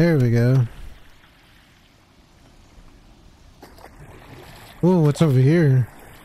There we go. Oh, what's over here?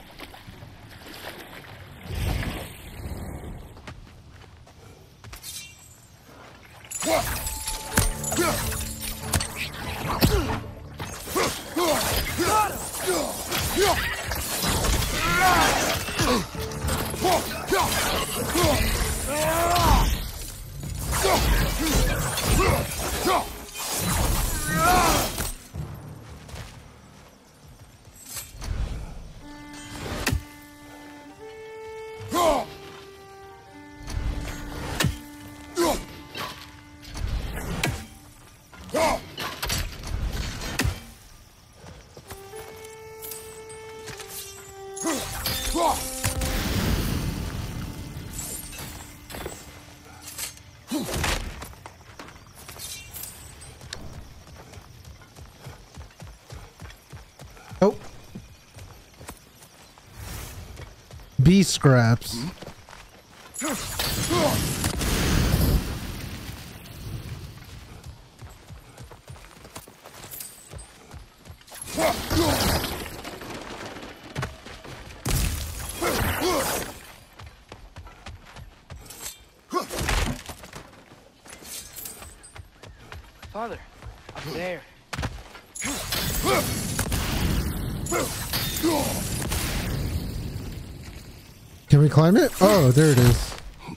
Oh. Bee scraps. Father, up there. Can we climb it? Oh, there it is.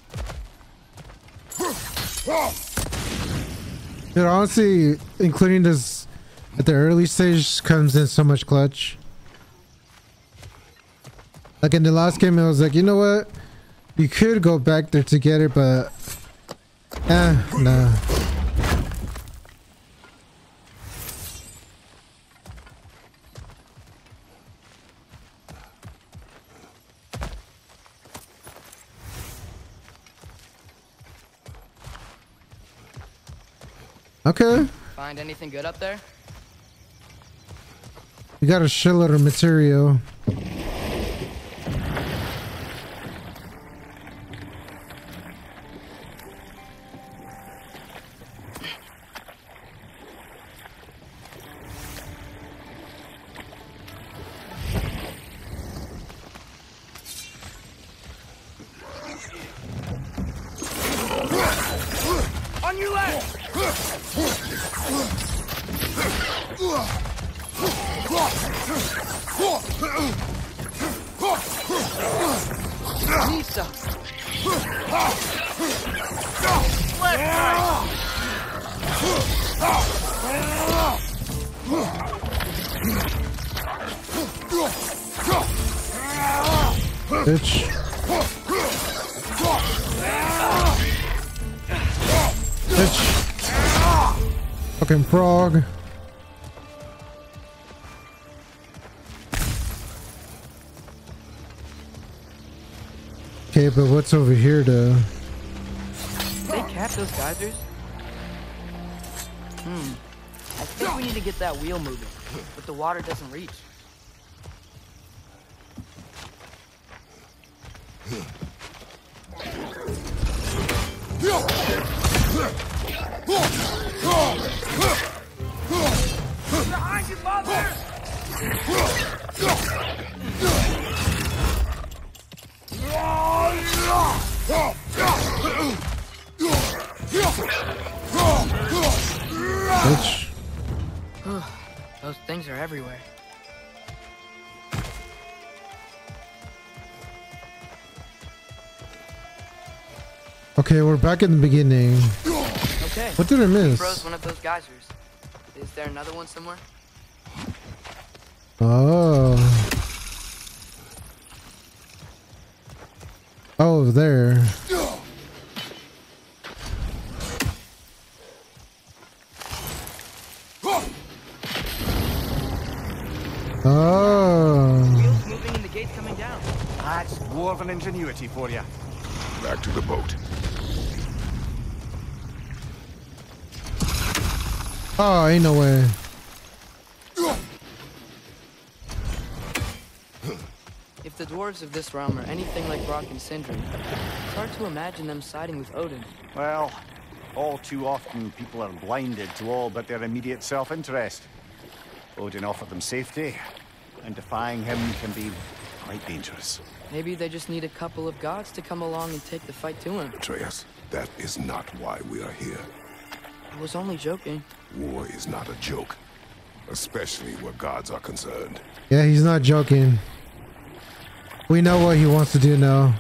Dude, honestly, including this at the early stage comes in so much clutch. Like in the last game, I was like, you know what? You could go back there to get it, but nah. Okay. Find anything good up there? We got a shitload of material. On your left! Lisa! Bitch. Bitch. Fucking frog. Okay, but what's over here though? They cap those geysers? I think we need to get that wheel moving, but the water doesn't reach. Behind you, father! Bitch. Those things are everywhere. Okay, we're back in the beginning. Okay. What did I miss? Froze one of those geysers. Is there another one somewhere? Oh. Oh, there. Oh. Wheels moving and the gate's coming down. That's dwarven ingenuity for you. Back to the boat. Oh, ain't no way. If the dwarves of this realm are anything like Brock and Sindri, it's hard to imagine them siding with Odin. Well, All too often, people are blinded to all but their immediate self-interest. Odin offered them safety, and defying him can be quite dangerous. Maybe they just need a couple of gods to come along and take the fight to him. Atreus, that is not why we are here. I was only joking. War is not a joke, especially where gods are concerned. Yeah, he's not joking. We know what he wants to do now.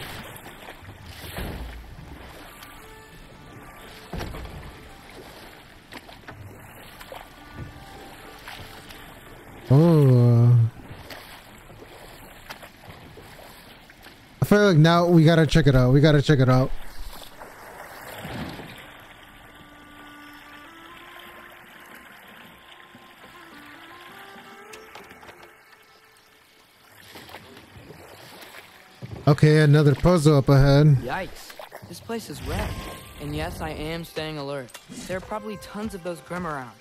Oh. I feel like now we gotta check it out. We gotta check it out. Okay, another puzzle up ahead. Yikes. This place is wrecked. And yes, I am staying alert. There are probably tons of those Grim around.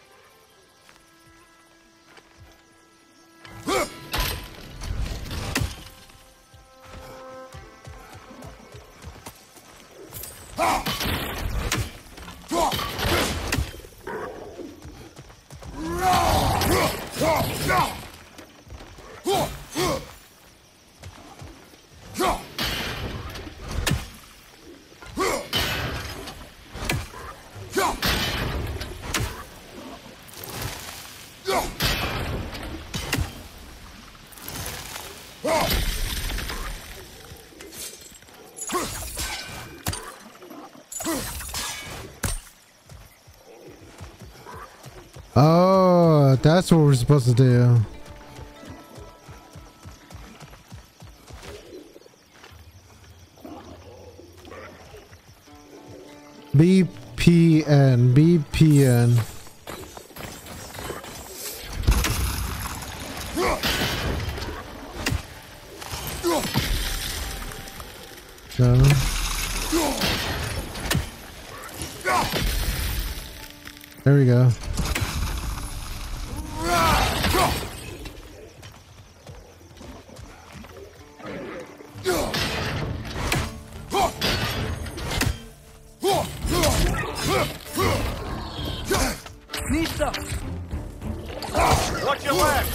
Oh, that's what we're supposed to do. BPN. No. There we go. Watch your left!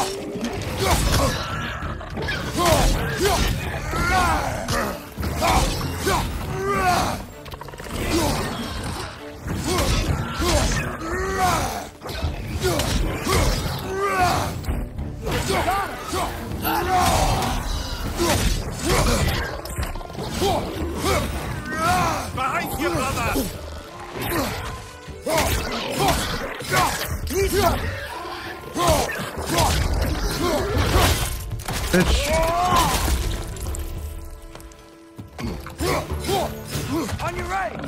Behind you, brother! Bitch. On your right!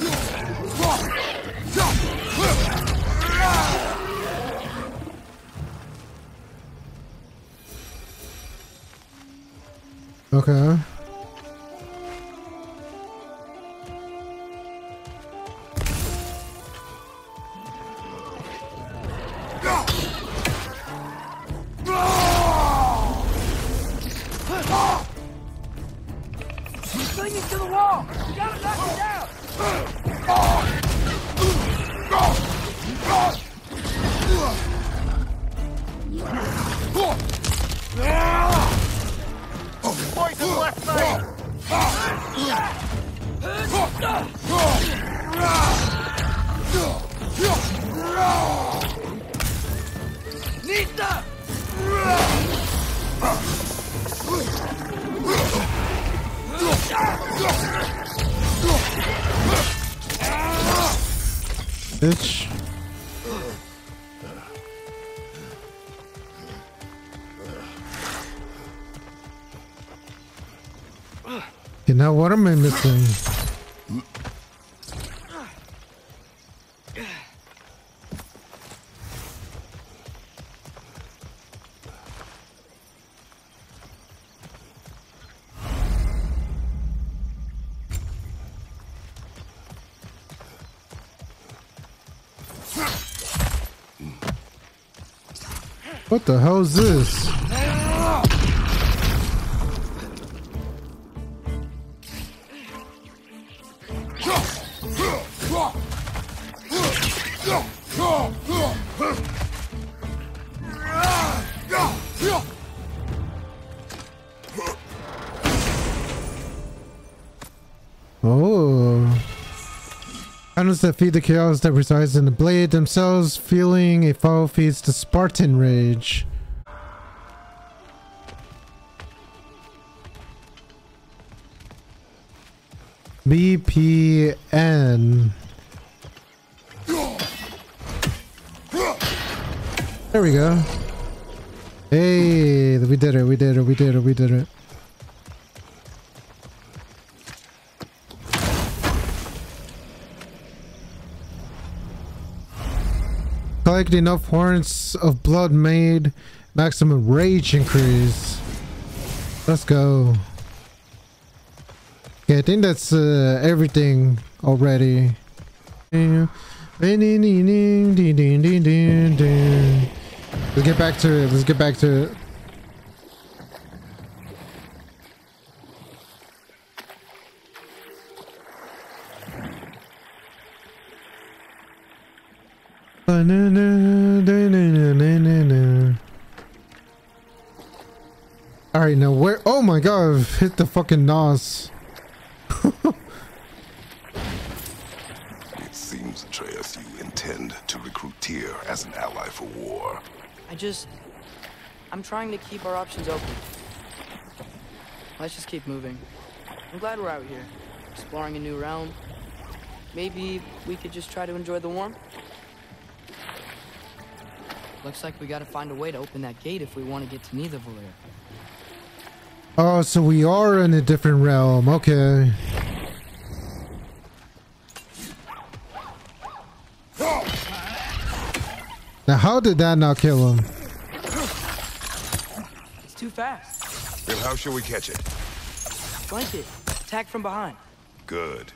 Okay. Clinging to the wall! You gotta knock it down! Poison left side! Nita! Bitch. Okay, now what am I missing? What the hell is this? Oh. Animals that feed the chaos that resides in the blade themselves, feeling a foe feeds the Spartan rage. BPN. There we go. Hey, we did it, we did it, we did it, we did it. Collect enough horns of blood made maximum rage increase. Let's go. Okay, I think that's everything already. Let's get back to it. Let's get back to it. Alright, now where? Oh my god, I've hit the fucking NOS. It seems, Atreus, you intend to recruit Tyr as an ally for war. I'm trying to keep our options open. Let's just keep moving. I'm glad we're out here, exploring a new realm. Maybe we could just try to enjoy the warmth? Looks like we gotta find a way to open that gate if we want to get to Nidavellir. Oh, so we are in a different realm. Okay. Now, how did that not kill him? It's too fast. Then how shall we catch it? Flank it. Attack from behind. Good.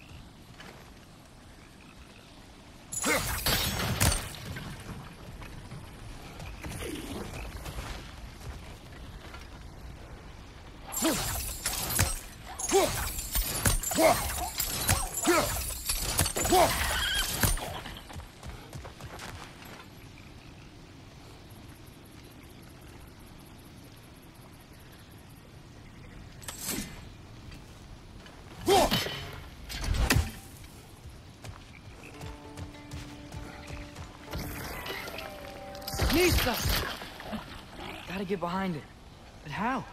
Nista! Gotta get behind it. But how?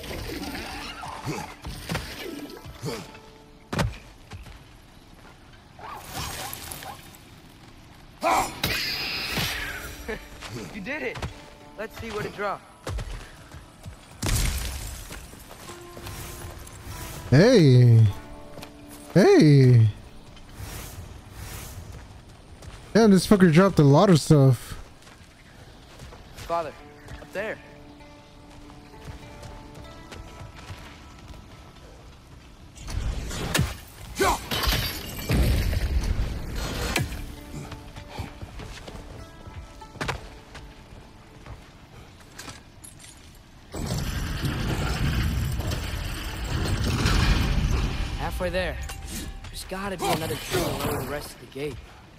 You did it! Let's see what it dropped. Hey. Hey. Damn, this fucker dropped a lot of stuff. Father, up there. Halfway there. There's gotta be another tree to lower the rest of the gate.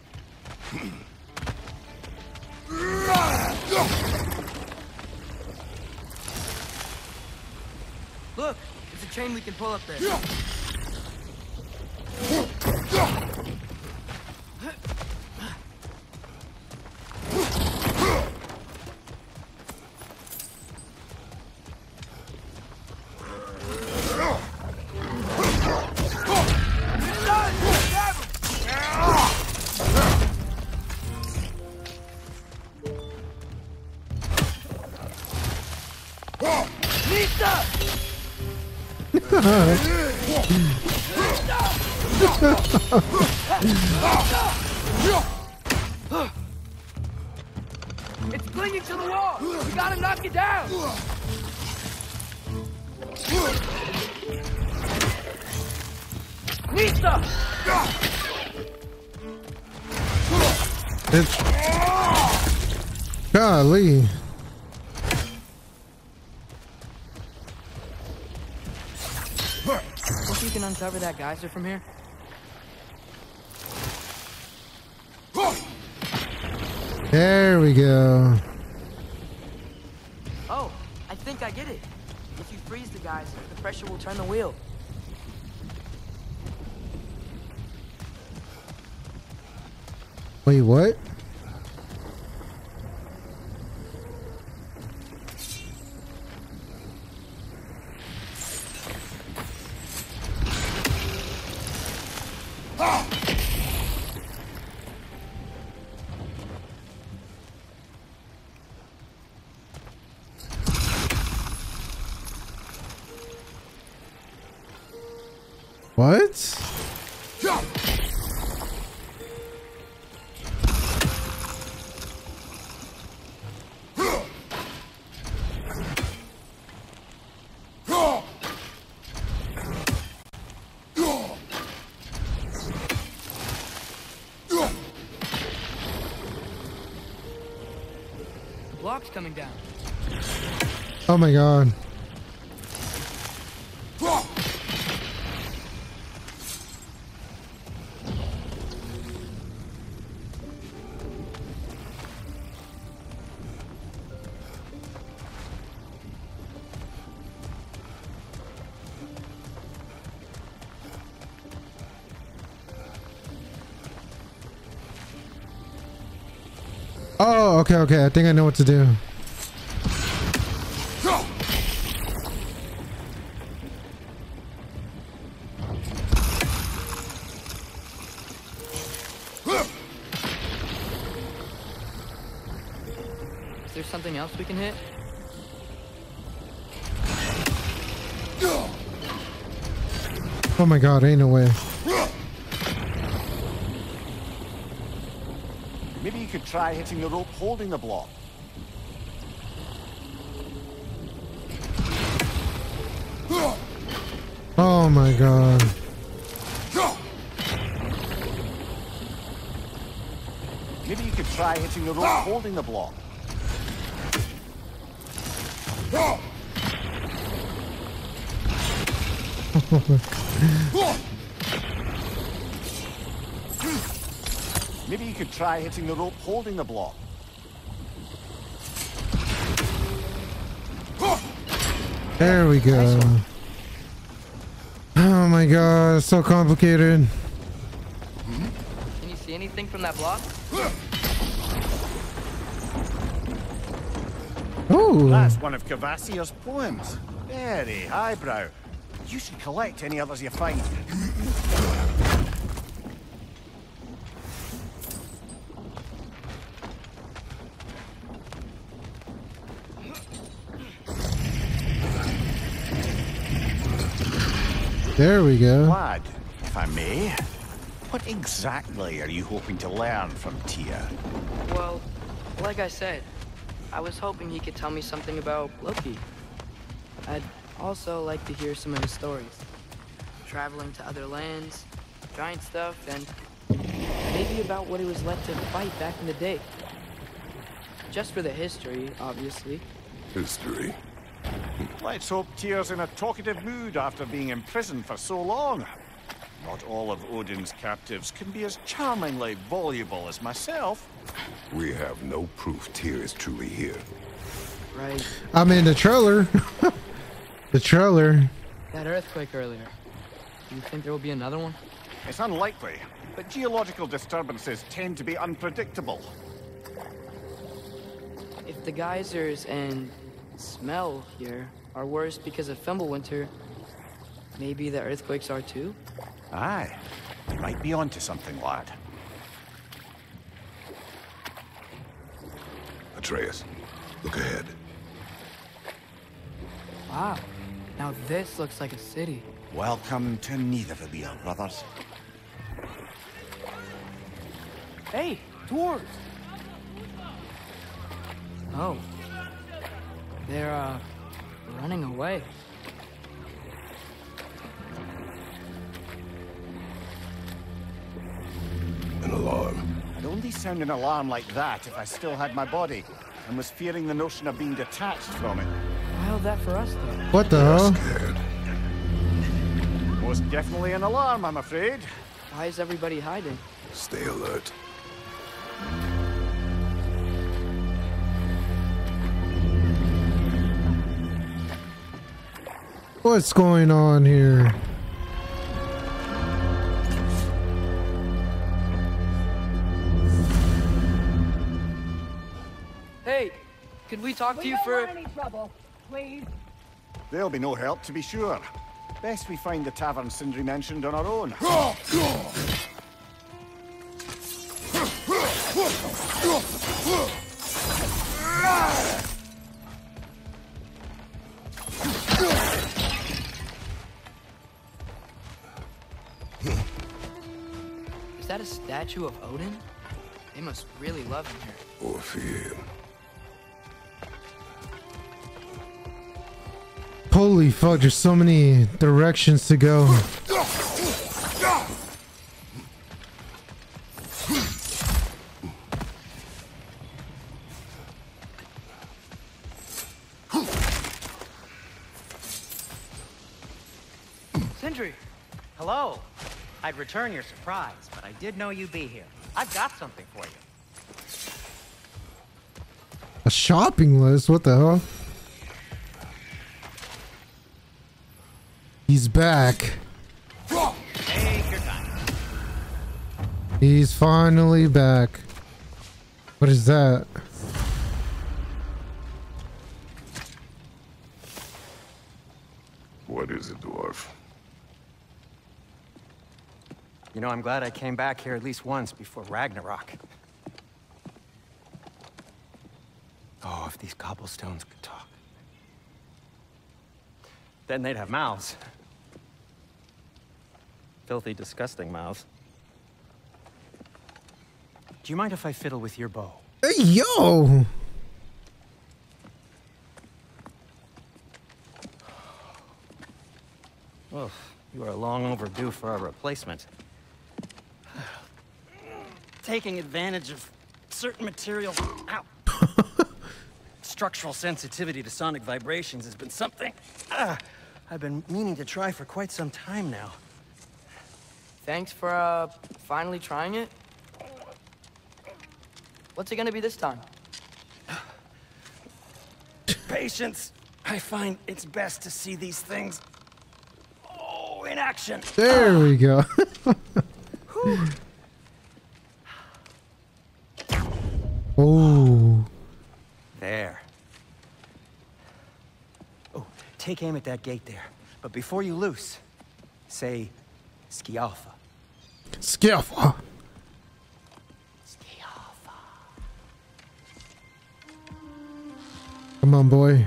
Look, it's a chain we can pull up there. It's clinging to the wall! We gotta knock it down! Nista! It's... Golly. Think you can uncover that geyser from here? There we go. Oh, think I get it. If you freeze the guys, the pressure will turn the wheel. Wait, what? What? The block's coming down. Oh my god. Oh, okay, okay. I think I know what to do. Is there something else we can hit? Oh my god, ain't no way. Maybe you could try hitting the rope holding the block. Oh my god. Maybe you could try hitting the rope holding the block. Maybe you could try hitting the rope holding the block. There we go. Oh my god, it's so complicated. Can you see anything from that block? Oh, That's one of Cavassier's poems. Very highbrow. You should collect any others you find. there we go. Lad, if I may, what exactly are you hoping to learn from Tyr? Well, like I said, I was hoping he could tell me something about Loki. I'd also like to hear some of his stories. Traveling to other lands, giant stuff, and maybe about what it was like to fight back in the day. Just for the history, obviously. History. Let's hope Tyr's in a talkative mood after being imprisoned for so long. Not all of Odin's captives can be as charmingly voluble as myself. We have no proof Tyr is truly here. Right. I mean, the trailer. The trailer. That earthquake earlier. Do you think there will be another one? It's unlikely, but geological disturbances tend to be unpredictable. If the geysers and smell here are worse because of Fimbulwinter, maybe the earthquakes are too? Aye, you might be onto something, lad. Atreus, look ahead. Wow. Now this looks like a city. Welcome to Nidavellir, brothers. Hey, dwarves! Oh. They're, running away. An alarm. I'd only sound an alarm like that if I still had my body, and was fearing the notion of being detached from it. Wild that for us, though. What the hell? Scared. Most definitely an alarm, I'm afraid. Why is everybody hiding? Stay alert. What's going on here? Hey, could we talk to you for... any trouble, please. There'll be no help, to be sure. Best we find the tavern Sindri mentioned on our own. Is that a statue of Odin? They must really love him here. Or fear him. Holy fuck, there's so many directions to go. Sindri! Hello. I'd return your surprise, but I did know you'd be here. I've got something for you. A shopping list? What the hell? He's back. Take your time. He's finally back. What is that? What is it, dwarf? You know, I'm glad I came back here at least once before Ragnarok. Oh, if these cobblestones could talk. Then they'd have mouths. Filthy, disgusting mouths. Do you mind if I fiddle with your bow? Hey, yo! Oh, you are long overdue for a replacement. Taking advantage of certain materials. Ow. Structural sensitivity to sonic vibrations has been something I've been meaning to try for quite some time now. Thanks for, finally trying it. What's it gonna be this time? Patience. I find it's best to see these things, in action. There we go. Oh. There. Oh, take aim at that gate there. But before you loose, say, Skialfa. Skiff. Come on, boy.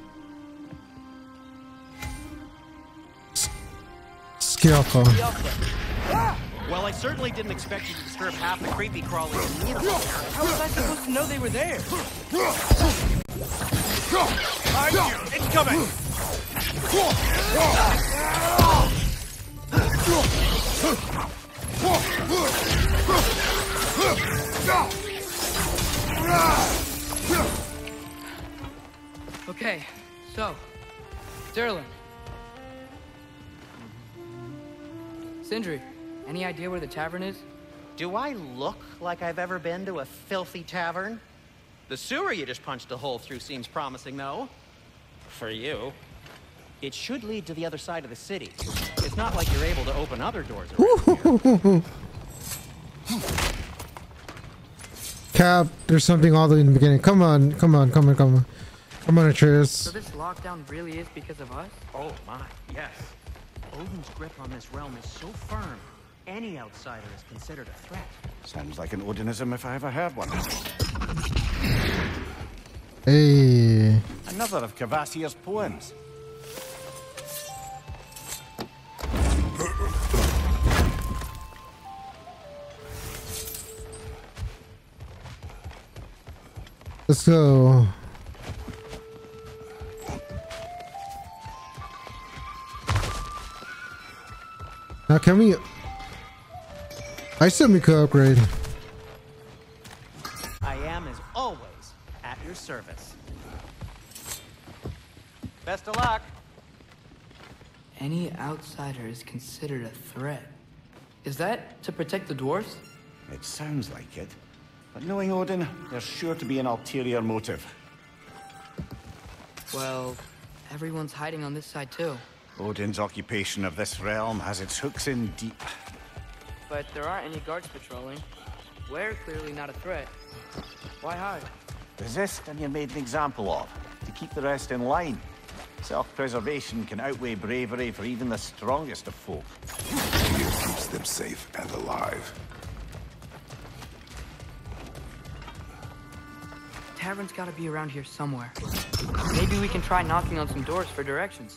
Skiff. Well, I certainly didn't expect you to disturb half the creepy crawlies in the universe. How was I supposed to know they were there? Behind you! Incoming! Okay, so, Sterling. Sindri, any idea where the tavern is? Do I look like I've ever been to a filthy tavern? The sewer you just punched a hole through seems promising, though. For you. It should lead to the other side of the city. It's not like you're able to open other doors around here. Cap, there's something all the way in the beginning. Come on, come on, come on, come on. Come on, Atreus. So this lockdown really is because of us? Oh my, yes. Odin's grip on this realm is so firm, any outsider is considered a threat. Sounds like an Odinism if I ever heard one. Hey. Another of Kvasir's poems. Let's go. Now can we... I still we could upgrade. I am, as always, at your service. Best of luck. Any outsider is considered a threat. Is that to protect the dwarves? It sounds like it. But knowing Odin, there's sure to be an ulterior motive. Well, everyone's hiding on this side too. Odin's occupation of this realm has its hooks in deep. But there aren't any guards patrolling. We're clearly not a threat. Why hide? Resist and you're made an example of, to keep the rest in line. Self-preservation can outweigh bravery for even the strongest of folk. Fear keeps them safe and alive. Tavern's gotta be around here somewhere. Maybe we can try knocking on some doors for directions.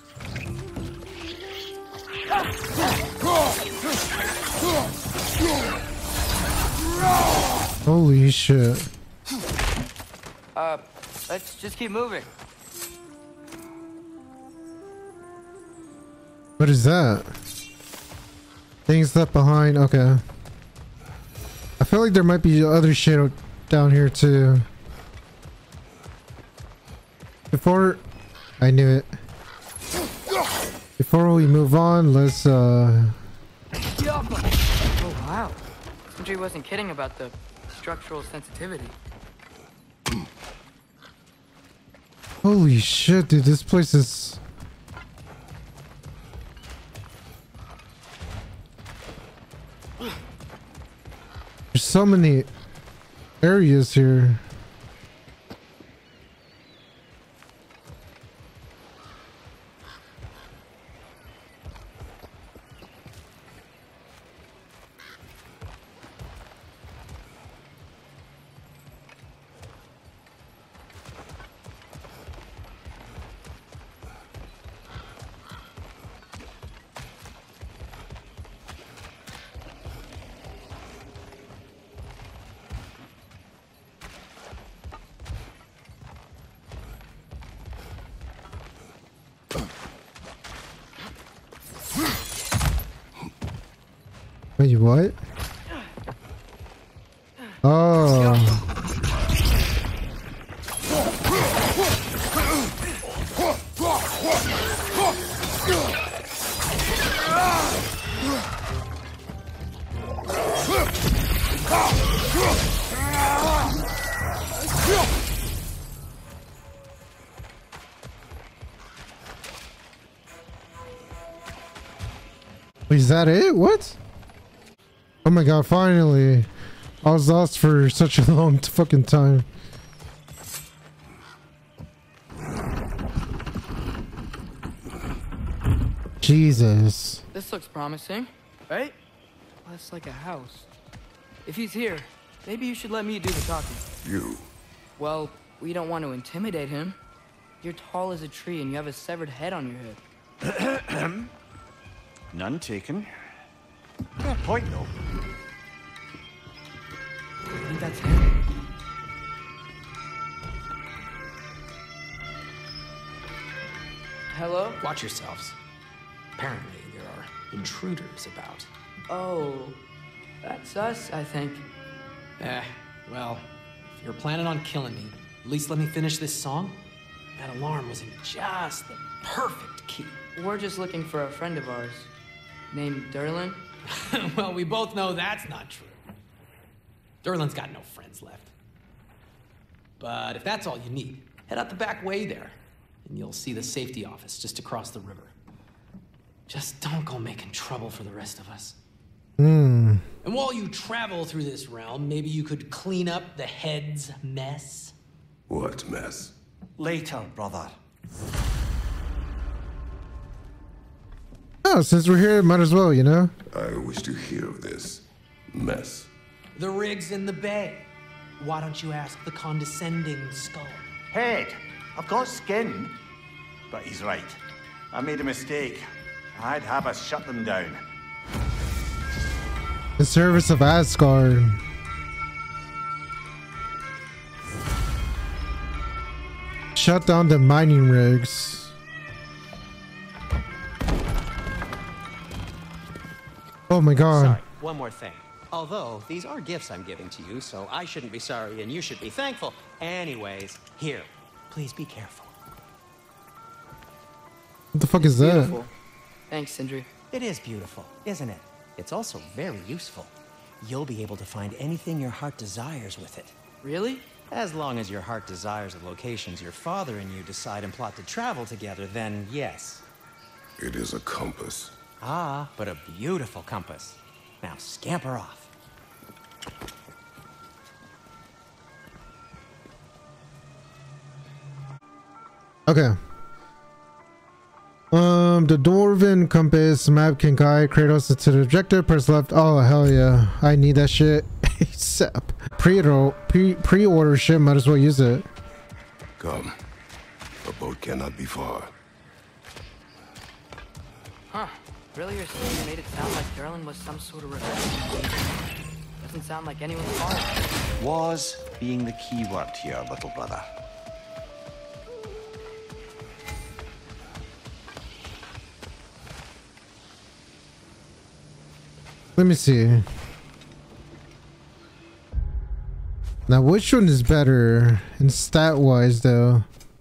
Holy shit. Let's just keep moving. What is that? Things left behind. Okay. I feel like there might be other shit down here too. Before I knew it. Before we move on, let's Oh wow. Sindri wasn't kidding about the structural sensitivity. Holy shit, dude, this place is... There's so many areas here. Wait, what? Oh. Wait, is that it? What? Oh my god, finally. I was lost for such a long fucking time. Jesus. This looks promising, right? Less like a house. If he's here, maybe you should let me do the talking. You. Well, we don't want to intimidate him. You're tall as a tree and you have a severed head on your head. None taken. Fair point, though. I think that's him. Hello? Watch yourselves. Apparently, there are intruders about. Oh, that's us, I think. Well, if you're planning on killing me, at least let me finish this song. That alarm was in just the perfect key. We're just looking for a friend of ours named Durlin. Well, we both know that's not true. Durlin's got no friends left. But if that's all you need, head out the back way there, and you'll see the safety office just across the river. Just don't go making trouble for the rest of us. And while you travel through this realm, maybe you could clean up the head's mess? What mess? Later, brother. Oh, since we're here, might as well, you know? I wish to hear of this mess. The rig's in the bay. Why don't you ask the condescending skull? Head, I've got skin. But he's right. I made a mistake. I'd have us shut them down. The service of Asgard. Shut down the mining rigs. Oh my god. Sorry, one more thing. Although, these are gifts I'm giving to you, so I shouldn't be sorry and you should be thankful. Anyways, here, please be careful. What the fuck is that? Beautiful. Thanks, Sindri. It is beautiful, isn't it? It's also very useful. You'll be able to find anything your heart desires with it. Really? As long as your heart desires the locations your father and you decide and plot to travel together, then yes. It is a compass. Ah, but a beautiful compass. Now scamper off. Okay. The Dwarven compass map can guide Kratos to the objective. Press left. Oh, hell yeah. I need that shit ASAP. Pre-order shit. Might as well use it. Come. The boat cannot be far. Huh. Earlier you made it sound like Durlin was some sort of revenge. Doesn't sound like anyone's fault. Was being the key word here, little brother. Let me see. Now, which one is better in stat-wise, though?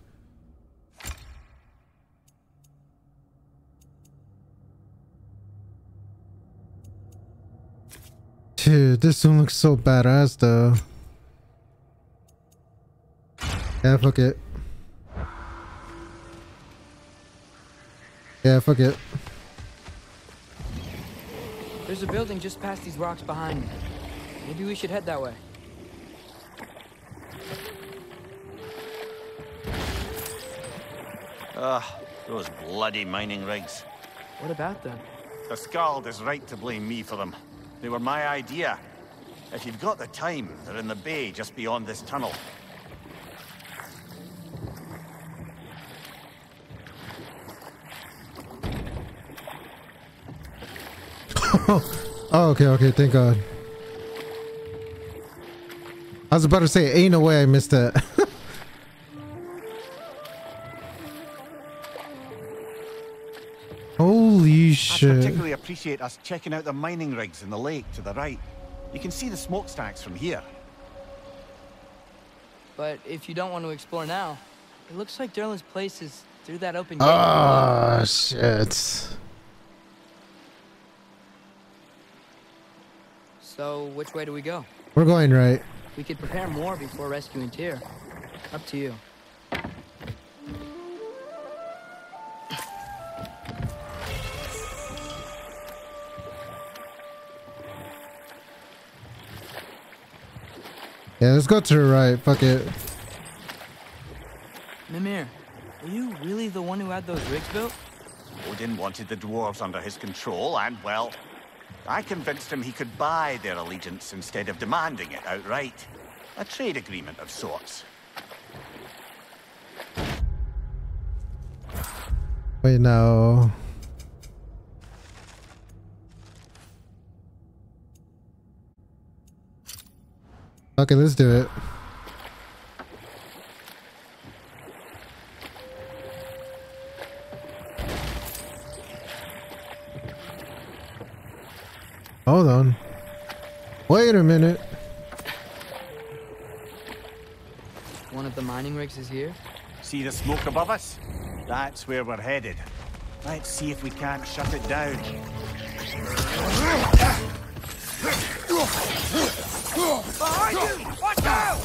Dude, this one looks so badass, though. Yeah, fuck it. Yeah, fuck it. There's a building just past these rocks behind me. Maybe we should head that way. Those bloody mining rigs. What about them? The Skald is right to blame me for them. They were my idea. If you've got the time, they're in the bay just beyond this tunnel. Oh, okay, thank God. I was about to say, ain't no way I missed that. Holy shit. I particularly appreciate us checking out the mining rigs in the lake to the right. You can see the smokestacks from here. But if you don't want to explore now, it looks like Durlin's place is through that open gate. Ah, shit. So, which way do we go? We're going right. We could prepare more before rescuing Tyr. Up to you. Yeah, let's go to the right. Fuck it. Mimir, were you really the one who had those rigs built? Odin wanted the dwarves under his control, and, well, I convinced him he could buy their allegiance instead of demanding it outright. A trade agreement of sorts. Wait, no. Okay, let's do it. Hold on. Wait a minute. One of the mining rigs is here? See the smoke above us? That's where we're headed. Let's see if we can't shut it down. Behind you! Watch out!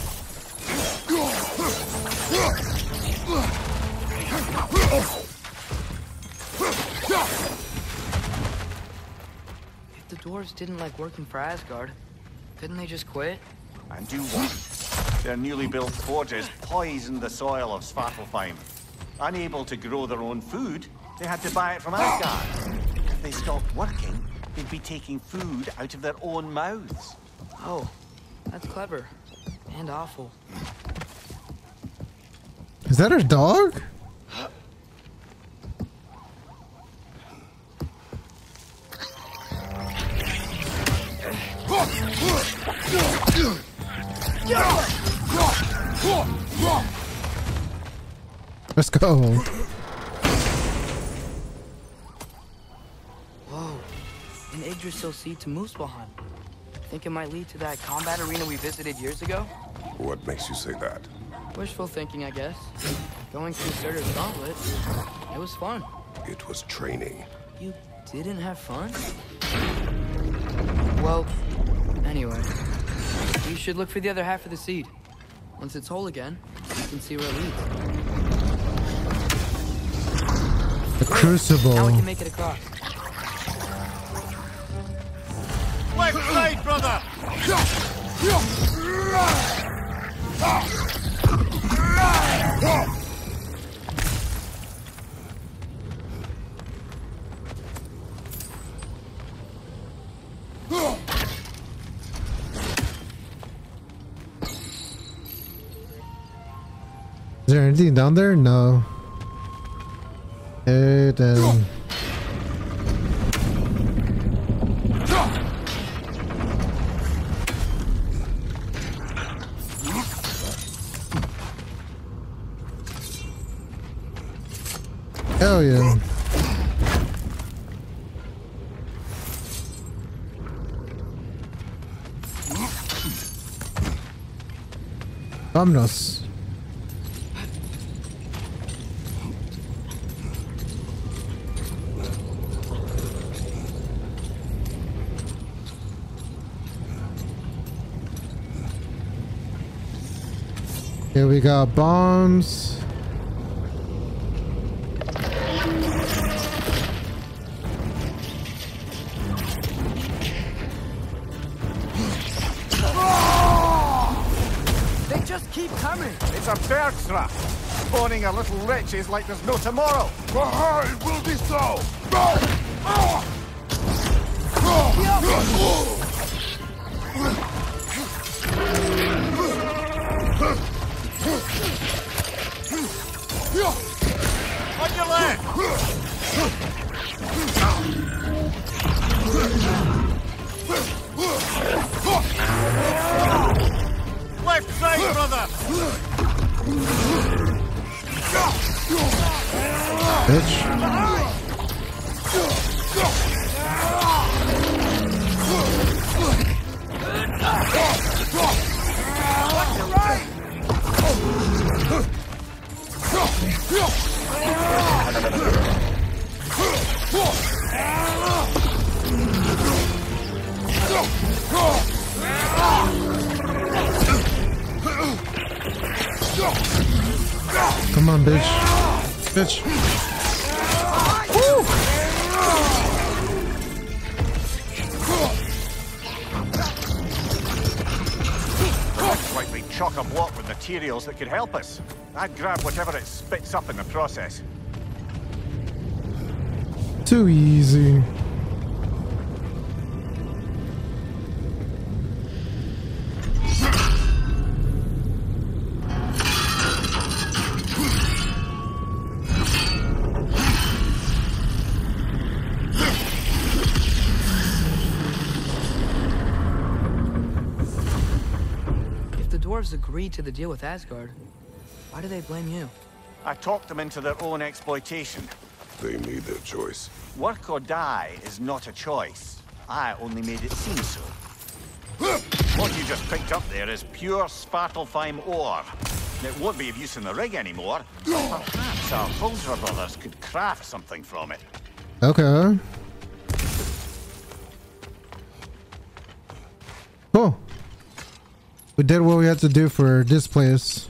If the dwarves didn't like working for Asgard, couldn't they just quit? And do what? Their newly built forges poisoned the soil of Svartalfheim. Unable to grow their own food, they had to buy it from Asgard. If they stopped working, they'd be taking food out of their own mouths. Oh, that's clever. And awful. Is that a dog? Let's go. Whoa, an Yggdrasil seed to Muspelheim. Think it might lead to that combat arena we visited years ago? What makes you say that? Wishful thinking, I guess. Going through Surtur's gauntlet, it was fun. It was training. You didn't have fun? Well, anyway, you should look for the other half of the seed. Once it's whole again, you can see where it leads. The crucible. Now we can make it across. Left side, brother! Is there anything down there? No. Okay, then. Hell yeah. Vámonos. Here we got bombs. They just keep coming. It's a bear trap. Spawning a little wretches like there's no tomorrow. Behind will be so. On your left! Left side, brother! Bitch. Come on, bitch. Bitch. Woo! Looks like they chock a block with materials that could help us. I'd grab whatever it spits up in the process. Too easy. Dwarves agreed to the deal with Asgard. Why do they blame you? I talked them into their own exploitation. They made their choice. Work or die is not a choice. I only made it seem so. What you just picked up there is pure Svartalfheim ore. It won't be of use in the rig anymore. Perhaps our Hulsra brothers could craft something from it. Okay. Cool. We did what we had to do for this place.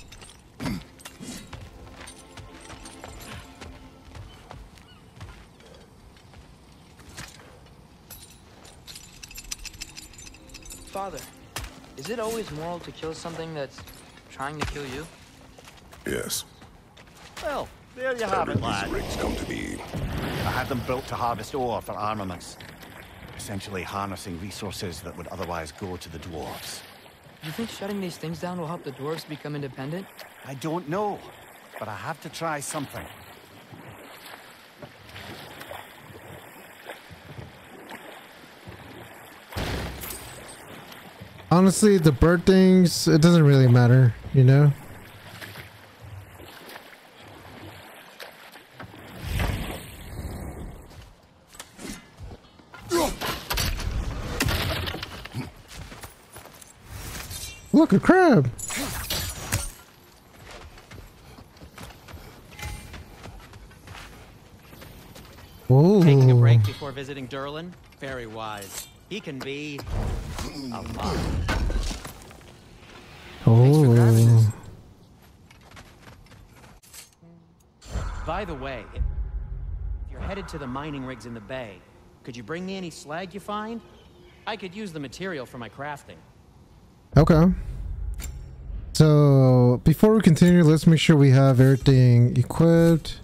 Father, is it always moral to kill something that's trying to kill you? Yes. Well, there you How have did it, lad. these rigs come to be? I had them built to harvest ore for armaments. Essentially harnessing resources that would otherwise go to the dwarves. You think shutting these things down will help the dwarves become independent? I don't know, but I have to try something. Honestly, the bird things, it doesn't really matter, you know? Look, a crab! Whoa. Taking a break before visiting Durlin? Very wise. He can be a lot. Oh. By the way, headed to the mining rigs in the bay. Could you bring me any slag you find? I could use the material for my crafting. Okay. So before we continue, let's make sure we have everything equipped.